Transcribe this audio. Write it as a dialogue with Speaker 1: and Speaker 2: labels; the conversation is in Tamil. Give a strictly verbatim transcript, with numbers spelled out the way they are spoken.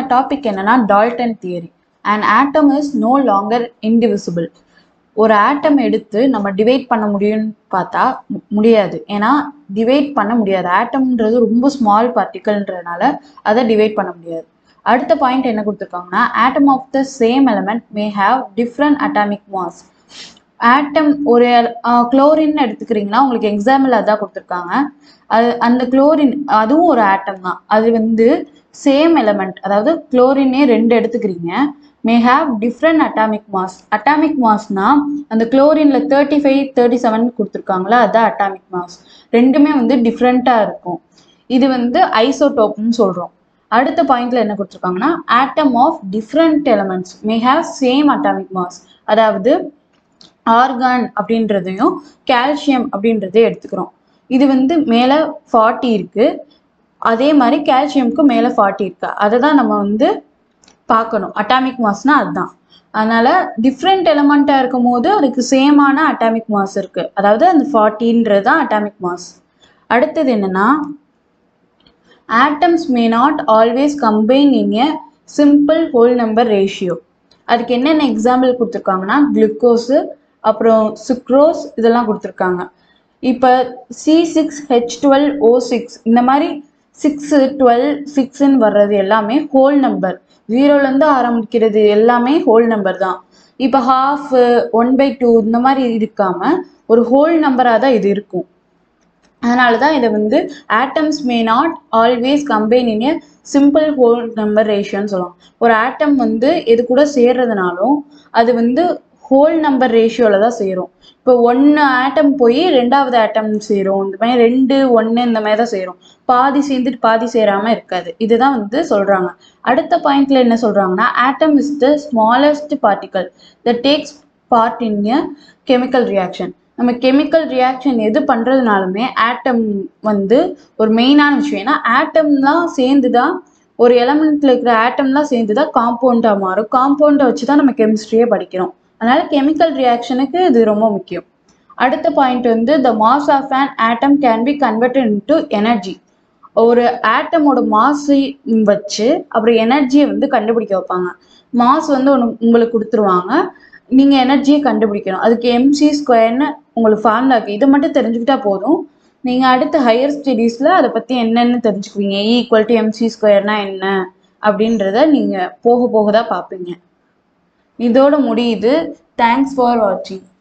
Speaker 1: டாபிக் என்னன்னா Dalton theory. An atom is no longer indivisible. ஒரு ஆட்டம் எடுத்து நம்ம டிவைட் பண்ண முடியும்னு பார்த்தா முடியாது. ஏன்னா டிவைட் பண்ண முடியாது. ஆட்டம்ன்றது ரொம்ப ஸ்மால் பார்ட்டிகல்ன்றதுனால அதை டிவைட் பண்ண முடியாது. அடுத்த பாயிண்ட் என்ன கொடுத்துருக்காங்கன்னா, atom of the same element may have different atomic mass. Atom ஒரு குளோரின் எடுத்துக்கிறீங்கன்னா உங்களுக்கு எக்ஸாம்பிள் அதான் கொடுத்துருக்காங்க. அது அந்த குளோரின் அதுவும் ஒரு ஆட்டம் தான். அது வந்து சேம் எலமெண்ட், அதாவது குளோரினே ரெண்டு எடுத்துக்கிறீங்க, may have different atomic mass. Atomic மாஸ்னா அந்த குளோரின்ல தேர்ட்டி ஃபைவ் தேர்ட்டி செவன் கொடுத்துருக்காங்களா, அதுதான் அட்டாமிக் மாஸ். ரெண்டுமே வந்து டிஃப்ரெண்ட்டாக இருக்கும். இது வந்து ஐசோடோப்னு சொல்கிறோம். அடுத்த பாயிண்ட்ல என்ன கொடுத்துருக்காங்கன்னா, atom of different elements may have same atomic mass. அதாவது ஆர்கான் அப்படின்றதையும் கால்சியம் அப்படின்றதையும் எடுத்துக்கிறோம். இது வந்து மேலே ஃபார்ட்டி இருக்கு, அதே மாதிரி கால்சியம்க்கு மேலே ஃபார்ட்டி இருக்கு. அதை தான் நம்ம வந்து பார்க்கணும். அட்டாமிக் மாஸ்னா அதுதான். அதனால டிஃப்ரெண்ட் எலமெண்ட்டாக இருக்கும் போது அதுக்கு சேமான அட்டாமிக் மாஸ் இருக்கு, அதாவது அந்த ஃபார்ட்டின்றது தான் அட்டாமிக் மாஸ். அடுத்தது என்னன்னா, atoms may not always combine in a simple whole number ratio. அதுக்கு என்னென்ன எக்ஸாம்பிள் கொடுத்துருக்காங்கன்னா, குளுக்கோஸு, அப்புறம் சுக்ரோஸ், இதெல்லாம் கொடுத்துருக்காங்க. இப்போ C six H twelve O six இந்த மாதிரி சிக்ஸு டுவெல் சிக்ஸ்ன்னு வர்றது எல்லாமே ஹோல் நம்பர். ஜீரோலேருந்து ஆரம்பிக்கிறது எல்லாமே ஹோல் நம்பர் தான். இப்போ ஹாஃப் ஒன் பை டூ இந்த மாதிரி இருக்காமல் ஒரு ஹோல் நம்பராக தான் இது இருக்கும். அதனால தான் இதை வந்து atoms may not always combine in a simple whole number ரேஷியோன்னு சொல்லுவாங்க. ஒரு ஆட்டம் வந்து எது கூட சேர்றதுனாலும் அது வந்து ஹோல் நம்பர் ரேஷியோவில் தான் சேரும். இப்போ ஒன்று ஆட்டம் போய் ரெண்டாவது ஆட்டம் சேரும், இந்த மாதிரி ரெண்டு ஒன்று இந்த மாதிரி தான் சேரும். பாதி சேர்ந்துட்டு பாதி சேராமல் இருக்காது. இதுதான் வந்து சொல்கிறாங்க. அடுத்த பாயிண்ட்ல என்ன சொல்கிறாங்கன்னா, atom is the smallest particle that takes part in a chemical reaction. நம்ம கெமிக்கல் ரியாக்ஷன் எது பண்ணுறதுனாலுமே ஆட்டம் வந்து ஒரு மெயினான விஷயம். ஏன்னா ஆட்டம்லாம் சேர்ந்து தான், ஒரு எலமெண்ட்ல இருக்கிற ஆட்டம்லாம் சேர்ந்து தான் காம்பவுண்டாக மாறும். காம்பவுண்டை வச்சு தான் நம்ம கெமிஸ்ட்ரியே படிக்கிறோம். அதனால கெமிக்கல் ரியாக்ஷனுக்கு இது ரொம்ப முக்கியம். அடுத்த பாயிண்ட் வந்து, the mass of an atom can be converted into energy. ஒரு ஆட்டமோட மாஸை வச்சு அப்புறம் எனர்ஜியை வந்து கண்டுபிடிக்க வைப்பாங்க. மாஸ் வந்து ஒன்று உங்களுக்கு கொடுத்துருவாங்க, நீங்கள் எனர்ஜியை கண்டுபிடிக்கணும். அதுக்கு எம்சி ஸ்கொயர்னு உங்களுக்கு ஃபார்முலா இருக்குது. இதை மட்டும் தெரிஞ்சுக்கிட்டா போதும். நீங்கள் அடுத்த ஹையர் ஸ்டடீஸில் அதை பற்றி என்னென்னு தெரிஞ்சுக்குவீங்க. இ ஈக்குவல் டு எம்சி ஸ்கொயர்னா என்ன அப்படின்றத நீங்கள் போக போக தான் பார்ப்பீங்க. இதோட முடியுது. தேங்க்ஸ் ஃபார் வாட்சிங்.